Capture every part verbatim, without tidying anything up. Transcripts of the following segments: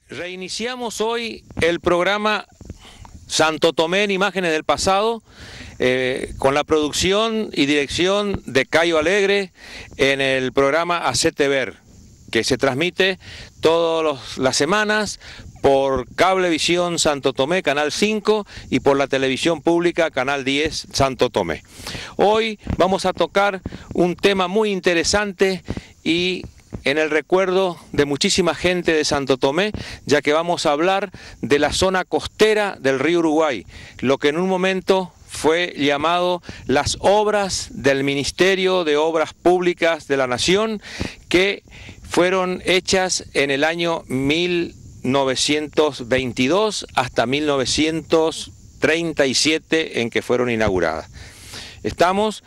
Reiniciamos hoy el programa Santo Tomé en Imágenes del Pasado, eh, con la producción y dirección de Cayo Alegre en el programa Hacete Ver, que se transmite todas las semanas por Cablevisión Santo Tomé, Canal cinco, y por la televisión pública, Canal diez, Santo Tomé. Hoy vamos a tocar un tema muy interesante y en el recuerdo de muchísima gente de Santo Tomé, ya que vamos a hablar de la zona costera del río Uruguay, lo que en un momento fue llamado las obras del Ministerio de Obras Públicas de la Nación, que fueron hechas en el año mil novecientos veintidós hasta mil novecientos treinta y siete, en que fueron inauguradas. Estamos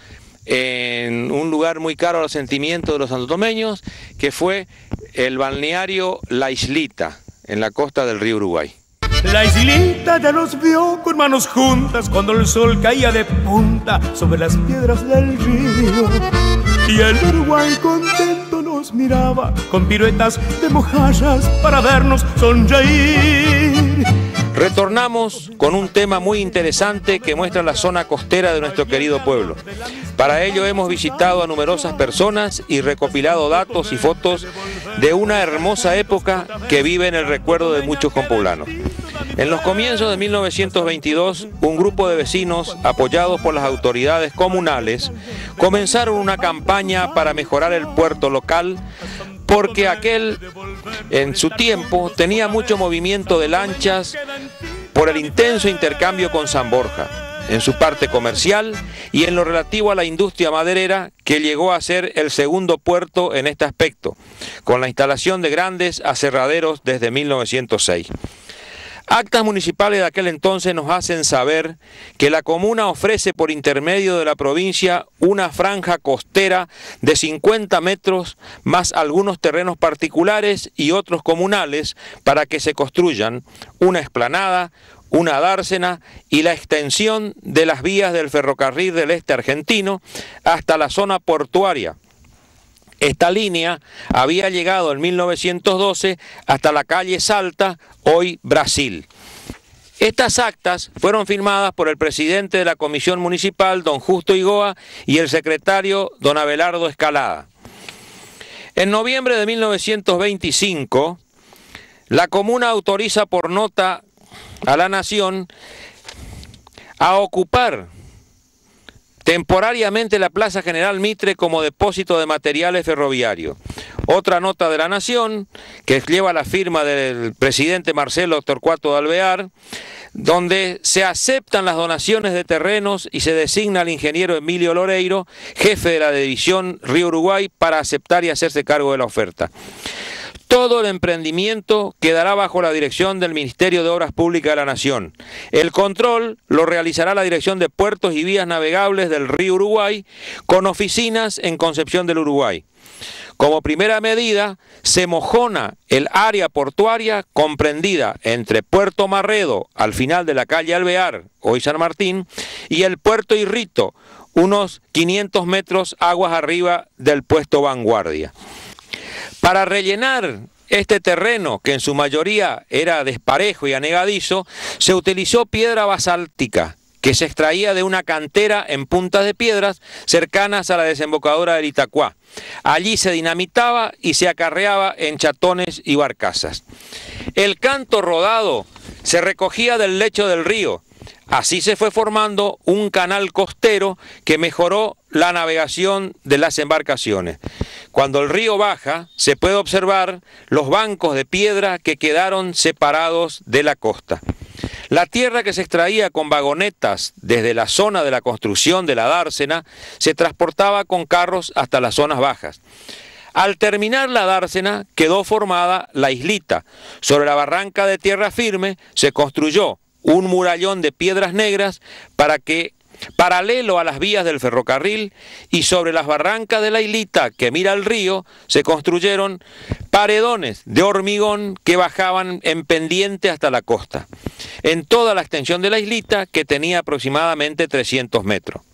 en un lugar muy caro a los sentimientos de los santotomeños, que fue el balneario La Islita, en la costa del río Uruguay. La islita ya nos vio con manos juntas cuando el sol caía de punta sobre las piedras del río, y el Uruguay contento nos miraba con piruetas de mojallas para vernos sonreír. Retornamos con un tema muy interesante que muestra la zona costera de nuestro querido pueblo. Para ello hemos visitado a numerosas personas y recopilado datos y fotos de una hermosa época que vive en el recuerdo de muchos compoblanos. En los comienzos de mil novecientos veintidós, un grupo de vecinos, apoyados por las autoridades comunales, comenzaron una campaña para mejorar el puerto local, porque aquel, en su tiempo, tenía mucho movimiento de lanchas por el intenso intercambio con San Borja, en su parte comercial y en lo relativo a la industria maderera, que llegó a ser el segundo puerto en este aspecto, con la instalación de grandes aserraderos desde mil novecientos seis. Actas municipales de aquel entonces nos hacen saber que la comuna ofrece por intermedio de la provincia una franja costera de cincuenta metros más algunos terrenos particulares y otros comunales para que se construyan una explanada, una dársena y la extensión de las vías del ferrocarril del este argentino hasta la zona portuaria. Esta línea había llegado en mil novecientos doce hasta la calle Salta, hoy Brasil. Estas actas fueron firmadas por el presidente de la Comisión Municipal, don Justo Igoa, y el secretario, don Abelardo Escalada. En noviembre de mil novecientos veinticinco, la comuna autoriza por nota a la Nación a ocupar temporariamente la Plaza General Mitre como depósito de materiales ferroviarios. Otra nota de la Nación, que lleva la firma del presidente Marcelo Torcuato de Alvear, donde se aceptan las donaciones de terrenos y se designa al ingeniero Emilio Loreiro, jefe de la división Río Uruguay, para aceptar y hacerse cargo de la oferta. Todo el emprendimiento quedará bajo la dirección del Ministerio de Obras Públicas de la Nación. El control lo realizará la Dirección de Puertos y Vías Navegables del Río Uruguay, con oficinas en Concepción del Uruguay. Como primera medida, se mojona el área portuaria comprendida entre Puerto Marredo, al final de la calle Alvear, hoy San Martín, y el Puerto Irrito, unos quinientos metros aguas arriba del puesto Vanguardia. Para rellenar este terreno, que en su mayoría era desparejo y anegadizo, se utilizó piedra basáltica, que se extraía de una cantera en puntas de piedras cercanas a la desembocadura del Itacuá. Allí se dinamitaba y se acarreaba en chatones y barcazas. El canto rodado se recogía del lecho del río. Así se fue formando un canal costero que mejoró la navegación de las embarcaciones. Cuando el río baja, se puede observar los bancos de piedra que quedaron separados de la costa. La tierra que se extraía con vagonetas desde la zona de la construcción de la dársena se transportaba con carros hasta las zonas bajas. Al terminar la dársena quedó formada la islita. Sobre la barranca de tierra firme se construyó un murallón de piedras negras para que, paralelo a las vías del ferrocarril, y sobre las barrancas de la islita que mira al río, se construyeron paredones de hormigón que bajaban en pendiente hasta la costa, en toda la extensión de la islita, que tenía aproximadamente trescientos metros.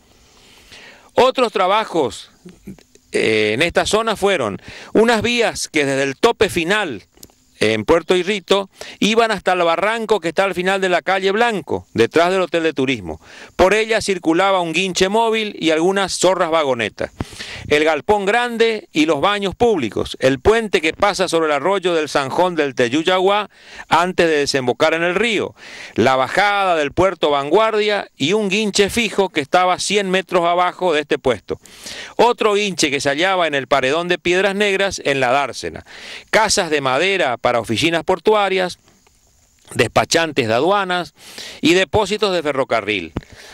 Otros trabajos eh, en esta zona fueron unas vías que desde el tope final en Puerto Irrito, iban hasta el barranco que está al final de la calle Blanco, detrás del Hotel de Turismo. Por ella circulaba un guinche móvil y algunas zorras vagonetas. El galpón grande y los baños públicos, el puente que pasa sobre el arroyo del Zanjón del Teyuyaguá antes de desembocar en el río, la bajada del puerto Vanguardia y un guinche fijo que estaba cien metros abajo de este puesto. Otro guinche que se hallaba en el paredón de Piedras Negras en la dársena. Casas de madera para oficinas portuarias, despachantes de aduanas y depósitos de ferrocarril.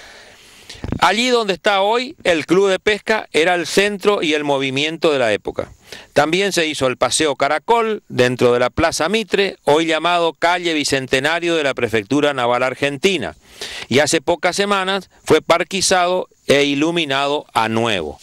Allí donde está hoy el club de pesca era el centro y el movimiento de la época. También se hizo el Paseo Caracol dentro de la Plaza Mitre, hoy llamado Calle Bicentenario de la Prefectura Naval Argentina, y hace pocas semanas fue parquizado e iluminado a nuevo.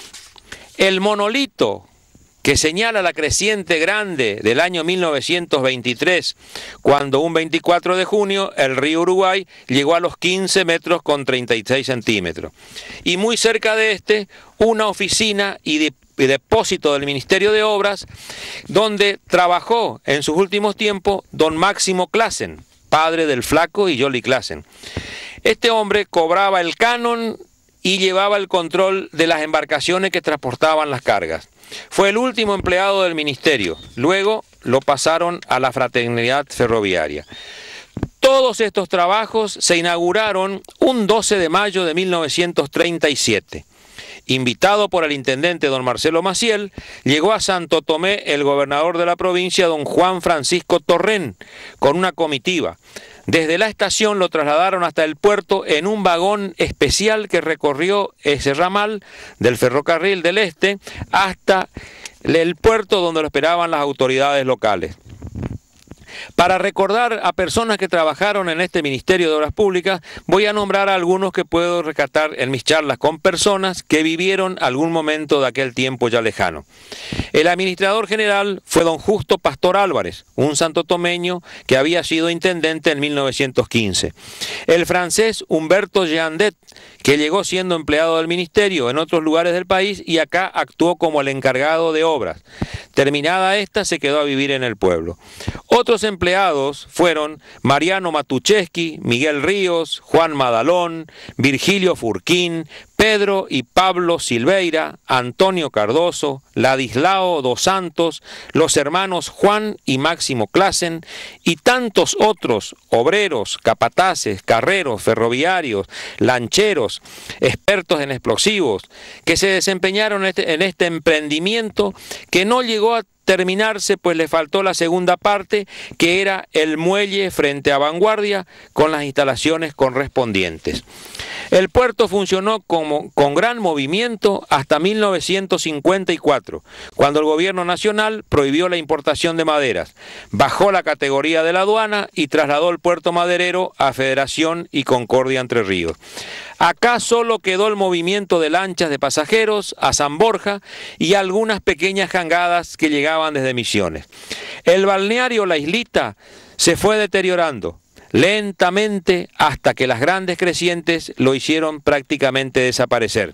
El monolito que señala la creciente grande del año mil novecientos veintitrés, cuando un veinticuatro de junio el río Uruguay llegó a los quince metros con treinta y seis centímetros. Y muy cerca de este, una oficina y, de, y depósito del Ministerio de Obras, donde trabajó en sus últimos tiempos don Máximo Clasen, padre del Flaco y Jolly Clasen. Este hombre cobraba el canon y llevaba el control de las embarcaciones que transportaban las cargas. Fue el último empleado del ministerio, luego lo pasaron a la Fraternidad Ferroviaria. Todos estos trabajos se inauguraron un doce de mayo de mil novecientos treinta y siete. Invitado por el intendente don Marcelo Maciel, llegó a Santo Tomé el gobernador de la provincia don Juan Francisco Torrén con una comitiva. Desde la estación lo trasladaron hasta el puerto en un vagón especial que recorrió ese ramal del ferrocarril del Este hasta el puerto donde lo esperaban las autoridades locales. Para recordar a personas que trabajaron en este Ministerio de Obras Públicas, voy a nombrar a algunos que puedo rescatar en mis charlas con personas que vivieron algún momento de aquel tiempo ya lejano. El administrador general fue don Justo Pastor Álvarez, un santotomeño que había sido intendente en mil novecientos quince. El francés Humberto Jeandet, que llegó siendo empleado del ministerio en otros lugares del país y acá actuó como el encargado de obras. Terminada esta, se quedó a vivir en el pueblo. Otros empleados fueron Mariano Matucheski, Miguel Ríos, Juan Madalón, Virgilio Furquín, Pedro y Pablo Silveira, Antonio Cardoso, Ladislao dos Santos, los hermanos Juan y Máximo Clasen y tantos otros obreros, capataces, carreros, ferroviarios, lancheros, expertos en explosivos, que se desempeñaron en este, en este emprendimiento que no llegó a terminarse, pues le faltó la segunda parte, que era el muelle frente a Vanguardia con las instalaciones correspondientes. El puerto funcionó como, con gran movimiento hasta mil novecientos cincuenta y cuatro, cuando el gobierno nacional prohibió la importación de maderas, bajó la categoría de la aduana y trasladó el puerto maderero a Federación y Concordia Entre Ríos. Acá solo quedó el movimiento de lanchas de pasajeros a San Borja y algunas pequeñas jangadas que llegaban desde Misiones. El balneario La Islita se fue deteriorando lentamente hasta que las grandes crecientes lo hicieron prácticamente desaparecer.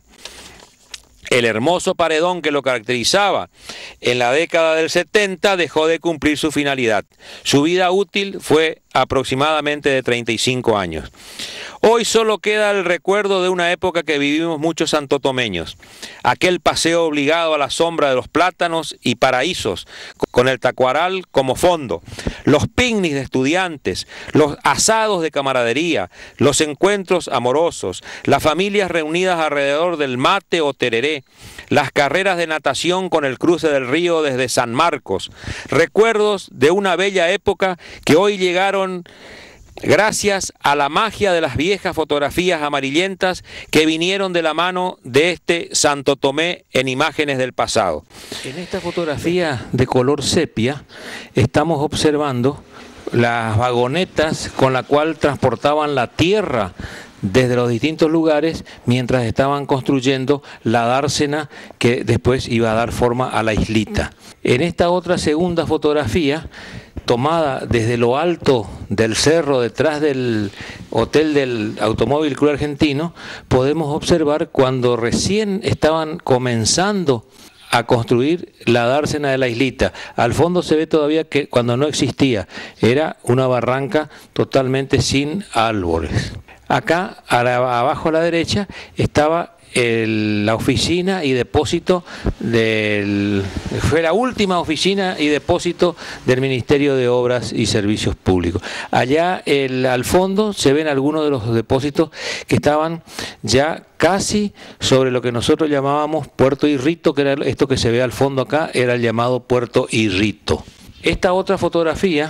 El hermoso paredón que lo caracterizaba en la década del setenta dejó de cumplir su finalidad. Su vida útil fue aproximadamente de treinta y cinco años. Hoy solo queda el recuerdo de una época que vivimos muchos santotomeños. Aquel paseo obligado a la sombra de los plátanos y paraísos, con el tacuaral como fondo, los picnics de estudiantes, los asados de camaradería, los encuentros amorosos, las familias reunidas alrededor del mate o tereré, las carreras de natación con el cruce del río desde San Marcos, recuerdos de una bella época que hoy llegaron gracias a la magia de las viejas fotografías amarillentas que vinieron de la mano de este Santo Tomé en imágenes del pasado. En esta fotografía de color sepia estamos observando las vagonetas con la cual transportaban la tierra desde los distintos lugares mientras estaban construyendo la dársena que después iba a dar forma a la islita. En esta otra segunda fotografía, tomada desde lo alto del cerro detrás del hotel del Automóvil Club Argentino, podemos observar cuando recién estaban comenzando a construir la dársena de la islita. Al fondo se ve todavía que cuando no existía, era una barranca totalmente sin árboles. Acá, a la, abajo a la derecha, estaba el, la oficina y depósito del... fue la última oficina y depósito del Ministerio de Obras y Servicios Públicos. Allá el, al fondo se ven algunos de los depósitos que estaban ya casi sobre lo que nosotros llamábamos Puerto Irrito, que era esto que se ve al fondo acá, era el llamado Puerto Irrito. Esta otra fotografía,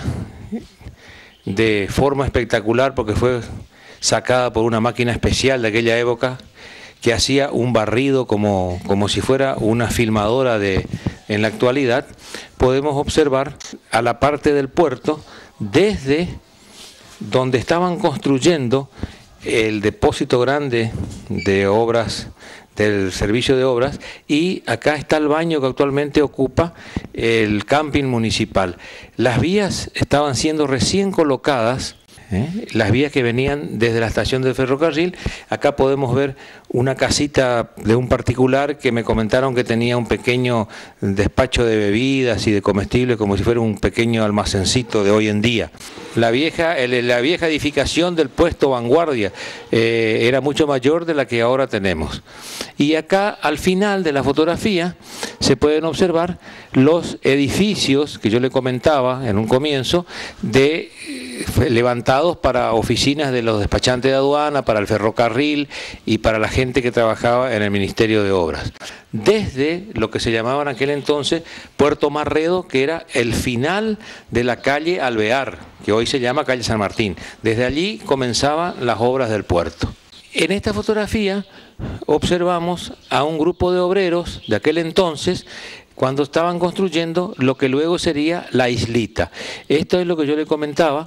de forma espectacular porque fue sacada por una máquina especial de aquella época, que hacía un barrido como, como si fuera una filmadora de, en la actualidad, podemos observar a la parte del puerto desde donde estaban construyendo el depósito grande de obras del servicio de obras, y acá está el baño que actualmente ocupa el camping municipal. Las vías estaban siendo recién colocadas, ¿eh? Las vías que venían desde la estación del ferrocarril. Acá podemos ver una casita de un particular que me comentaron que tenía un pequeño despacho de bebidas y de comestibles, como si fuera un pequeño almacencito de hoy en día. La vieja, el, la vieja edificación del puesto Vanguardia eh, era mucho mayor de la que ahora tenemos. Y acá al final de la fotografía se pueden observar los edificios que yo le comentaba en un comienzo, de levantados para oficinas de los despachantes de aduana, para el ferrocarril y para la gente que trabajaba en el Ministerio de Obras. Desde lo que se llamaba en aquel entonces Puerto Marredo, que era el final de la calle Alvear, que hoy se llama calle San Martín. Desde allí comenzaban las obras del puerto. En esta fotografía observamos a un grupo de obreros de aquel entonces cuando estaban construyendo lo que luego sería la islita. Esto es lo que yo le comentaba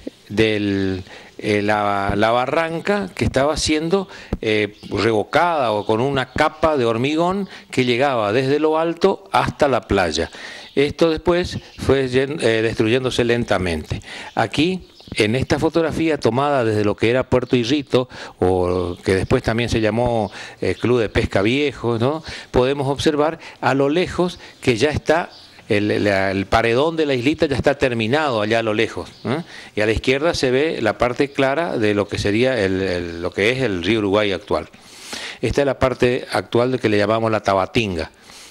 de eh, la, la barranca que estaba siendo eh, revocada o con una capa de hormigón que llegaba desde lo alto hasta la playa. Esto después fue eh, destruyéndose lentamente. Aquí, en esta fotografía tomada desde lo que era Puerto Irrito, o que después también se llamó eh, Club de Pesca Viejo, ¿no?, podemos observar a lo lejos que ya está el, el, el paredón de la islita, ya está terminado allá a lo lejos, ¿eh? Y a la izquierda se ve la parte clara de lo que sería el, el, lo que es el río Uruguay actual. Esta es la parte actual de que le llamamos la Tabatinga,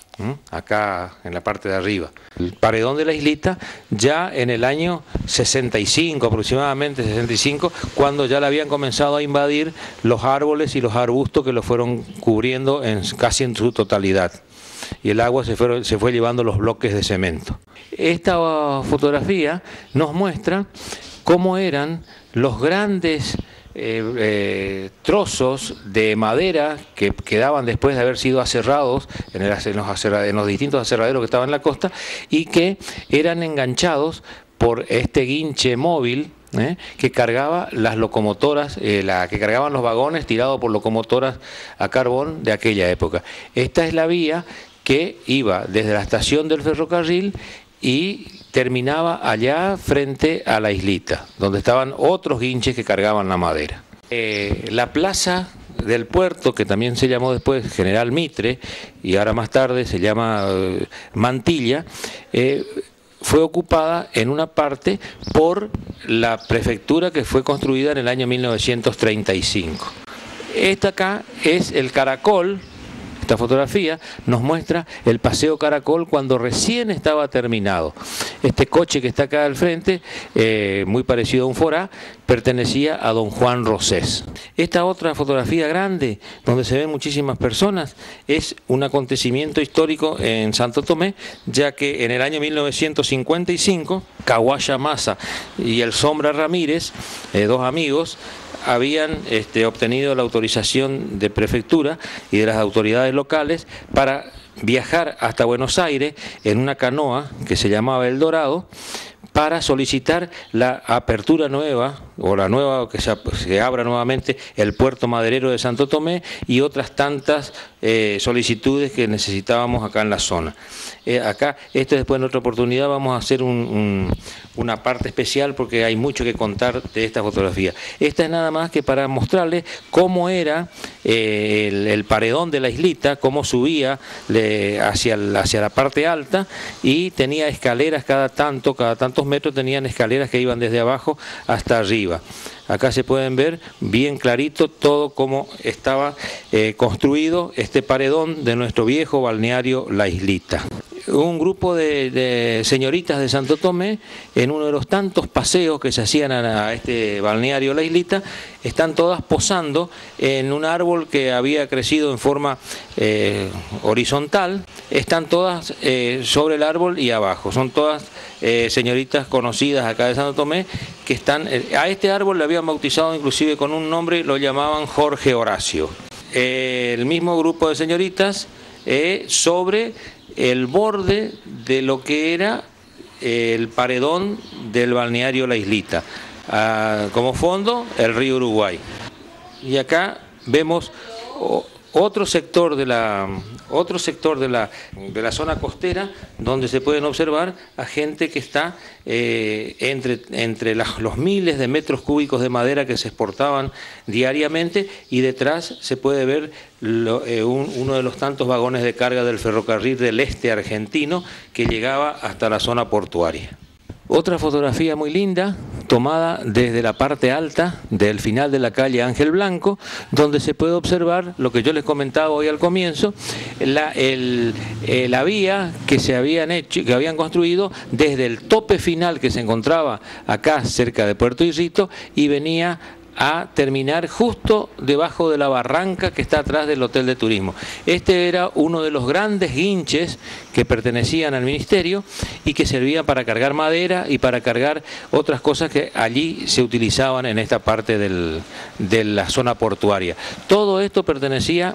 acá en la parte de arriba. El paredón de la islita ya en el año sesenta y cinco, aproximadamente sesenta y cinco, cuando ya le habían comenzado a invadir los árboles y los arbustos que lo fueron cubriendo en, casi en su totalidad, y el agua se fue, se fue llevando los bloques de cemento. Esta fotografía nos muestra cómo eran los grandes Eh, eh, trozos de madera que quedaban después de haber sido aserrados en, el, en, los aserra, en los distintos aserraderos que estaban en la costa, y que eran enganchados por este guinche móvil eh, que cargaba las locomotoras, eh, la, que cargaban los vagones tirados por locomotoras a carbón de aquella época. Esta es la vía que iba desde la estación del ferrocarril y terminaba allá frente a la islita, donde estaban otros guinches que cargaban la madera. Eh, la plaza del puerto, que también se llamó después General Mitre, y ahora más tarde se llama eh, Mantilla, eh, fue ocupada en una parte por la prefectura, que fue construida en el año mil novecientos treinta y cinco. Esta acá es el Caracol. Esta fotografía nos muestra el Paseo Caracol cuando recién estaba terminado. Este coche que está acá al frente, eh, muy parecido a un Forá, pertenecía a don Juan Rosés. Esta otra fotografía grande, donde se ven muchísimas personas, es un acontecimiento histórico en Santo Tomé, ya que en el año mil novecientos cincuenta y cinco, Caguaya Massa y el Sombra Ramírez, eh, dos amigos, habían este, obtenido la autorización de prefectura y de las autoridades locales para viajar hasta Buenos Aires en una canoa que se llamaba El Dorado, para solicitar la apertura nueva o la nueva, que se, se abra nuevamente el puerto maderero de Santo Tomé y otras tantas eh, solicitudes que necesitábamos acá en la zona. Eh, acá, esto después en otra oportunidad vamos a hacer un, un, una parte especial porque hay mucho que contar de esta fotografía. Esta es nada más que para mostrarles cómo era eh, el, el paredón de la islita, cómo subía le, hacia, el, hacia la parte alta y tenía escaleras cada tanto, cada tantos metros tenían escaleras que iban desde abajo hasta arriba. Acá se pueden ver bien clarito todo cómo estaba eh, construido este paredón de nuestro viejo balneario La Islita. Un grupo de, de señoritas de Santo Tomé, en uno de los tantos paseos que se hacían a, a este balneario La Islita, están todas posando en un árbol que había crecido en forma eh, horizontal, están todas eh, sobre el árbol y abajo, son todas eh, señoritas conocidas acá de Santo Tomé, que están, eh, a este árbol le habían bautizado inclusive con un nombre, lo llamaban Jorge Horacio. Eh, el mismo grupo de señoritas eh, sobre el borde de lo que era el paredón del balneario La Islita, ah, como fondo el río Uruguay. Y acá vemos otro sector de la otro sector de la, de la zona costera donde se pueden observar a gente que está eh, entre, entre las, los miles de metros cúbicos de madera que se exportaban diariamente, y detrás se puede ver lo, eh, un, uno de los tantos vagones de carga del ferrocarril del este argentino que llegaba hasta la zona portuaria. Otra fotografía muy linda, tomada desde la parte alta del final de la calle Ángel Blanco, donde se puede observar lo que yo les comentaba hoy al comienzo, la, el, eh, la vía que se habían hecho, que habían construido desde el tope final que se encontraba acá cerca de Puerto Irrito y venía a terminar justo debajo de la barranca que está atrás del Hotel de Turismo. Este era uno de los grandes guinches que pertenecían al ministerio y que servían para cargar madera y para cargar otras cosas que allí se utilizaban en esta parte del, de la zona portuaria. Todo esto pertenecía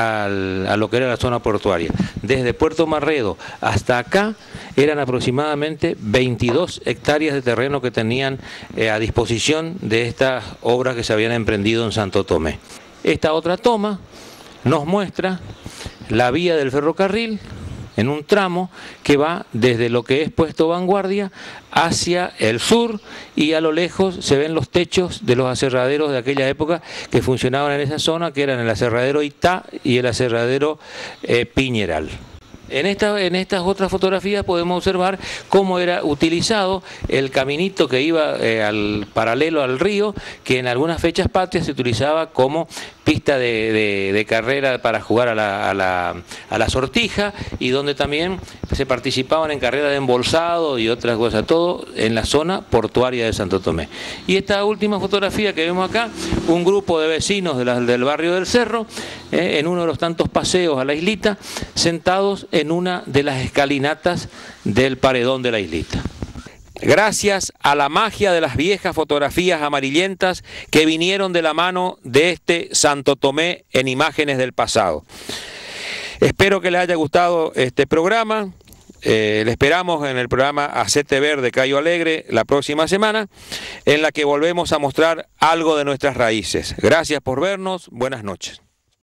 Al, a lo que era la zona portuaria. Desde Puerto Marredo hasta acá eran aproximadamente veintidós hectáreas de terreno que tenían eh, a disposición de estas obras que se habían emprendido en Santo Tomé. Esta otra toma nos muestra la vía del ferrocarril en un tramo que va desde lo que es Puesto Vanguardia hacia el sur, y a lo lejos se ven los techos de los aserraderos de aquella época que funcionaban en esa zona, que eran el aserradero Itá y el aserradero eh, Piñeral. En, esta, en estas otras fotografías podemos observar cómo era utilizado el caminito que iba eh, al, paralelo al río, que en algunas fechas patrias se utilizaba como pista de, de, de carrera para jugar a la, a, la, a la sortija, y donde también se participaban en carreras de embolsado y otras cosas, todo en la zona portuaria de Santo Tomé. Y esta última fotografía que vemos acá, un grupo de vecinos de la, del barrio del Cerro, eh, en uno de los tantos paseos a la islita, sentados en una de las escalinatas del paredón de la islita. Gracias a la magia de las viejas fotografías amarillentas que vinieron de la mano de este Santo Tomé en imágenes del pasado. Espero que les haya gustado este programa. Eh, le esperamos en el programa Hacete Ver de Cayo Alegre la próxima semana, en la que volvemos a mostrar algo de nuestras raíces. Gracias por vernos. Buenas noches.